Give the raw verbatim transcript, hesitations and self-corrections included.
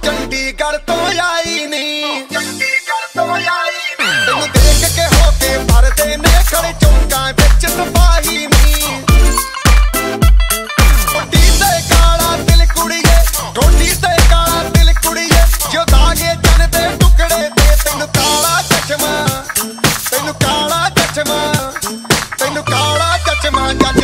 ਚੰਡੀਗੜ੍ਹ ਤੋਂ ਆਈ ਨੀ, ਚੰਡੀਗੜ੍ਹ ਤੋਂ ਆਈ ਨੀ। ਤੈਨੂੰ ਦੇਖ ਕੇ ਹੋ ਕੇ ਭਰਦੇ ਨੇ ਖੜੇ ਚੌਂਕਾਂ ਵਿੱਚ ਸਿਪਾਹੀ ਨੀ। ਕੋਟੀ ਤੇ ਕਾਲਾ ਦਿਲ ਕੁੜੀਏ, ਕੋਟੀ ਤੇ ਕਾਲਾ ਦਿਲ ਕੁੜੀਏ, ਜੋ ਦਾਗੇ ਚੰਨ ਦੇ ਟੁਕੜੇ ਤੇ। ਤੈਨੂੰ ਕਾਲਾ ਚਸ਼ਮਾ, ਤੈਨੂੰ ਕਾਲਾ ਚਸ਼ਮਾ, ਤੈਨੂੰ ਕਾਲਾ ਚਸ਼ਮਾ ਜੱਜ